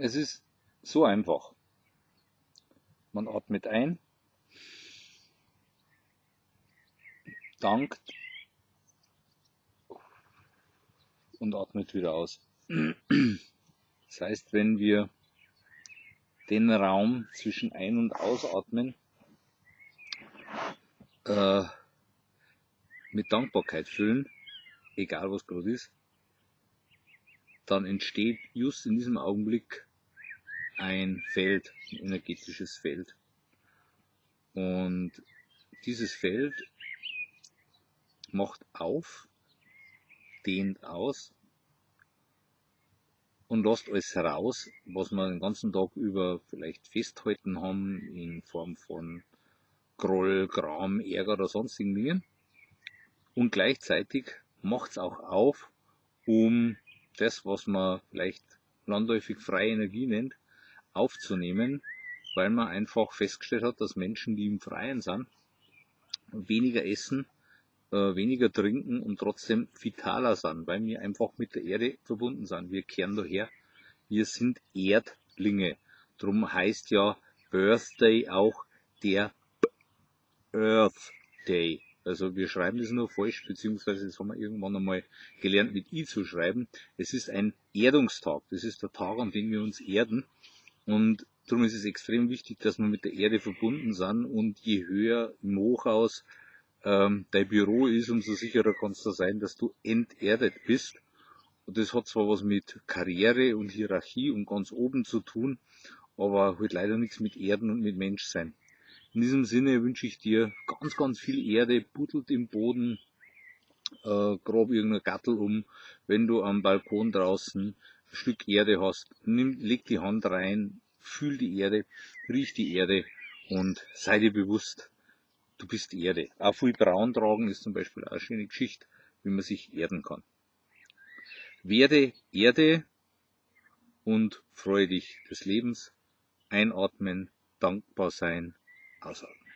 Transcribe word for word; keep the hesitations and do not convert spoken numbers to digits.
Es ist so einfach. Man atmet ein, dankt und atmet wieder aus. Das heißt, wenn wir den Raum zwischen Ein- und Ausatmen äh, mit Dankbarkeit füllen, egal was gerade ist, dann entsteht just in diesem Augenblick ein Feld, ein energetisches Feld. Und dieses Feld macht auf, dehnt aus und lässt alles heraus, was wir den ganzen Tag über vielleicht festhalten haben in Form von Groll, Gram, Ärger oder sonstigen Dingen. Und gleichzeitig macht es auch auf, um das, was man vielleicht landläufig freie Energie nennt, aufzunehmen, weil man einfach festgestellt hat, dass Menschen, die im Freien sind, weniger essen, äh, weniger trinken und trotzdem vitaler sind, weil wir einfach mit der Erde verbunden sind. Wir kehren daher, wir sind Erdlinge. Drum heißt ja Birthday auch der Earth Day. Also wir schreiben das nur falsch, beziehungsweise das haben wir irgendwann einmal gelernt mit I zu schreiben. Es ist ein Erdungstag. Das ist der Tag, an dem wir uns erden. Und darum ist es extrem wichtig, dass wir mit der Erde verbunden sind. Und je höher im Hochhaus ähm, dein Büro ist, umso sicherer kannst du sein, dass du enterdet bist. Und das hat zwar was mit Karriere und Hierarchie und ganz oben zu tun, aber halt leider nichts mit Erden und mit Menschsein. In diesem Sinne wünsche ich dir ganz, ganz viel Erde, buddelt im Boden, äh, grab irgendein Gattel um. Wenn du am Balkon draußen ein Stück Erde hast, nimm, leg die Hand rein, fühl die Erde, riech die Erde und sei dir bewusst, du bist Erde. Auch viel Braun tragen ist zum Beispiel auch eine schöne Geschichte, wie man sich erden kann. Werde Erde und freue dich des Lebens. Einatmen, dankbar sein, ausatmen.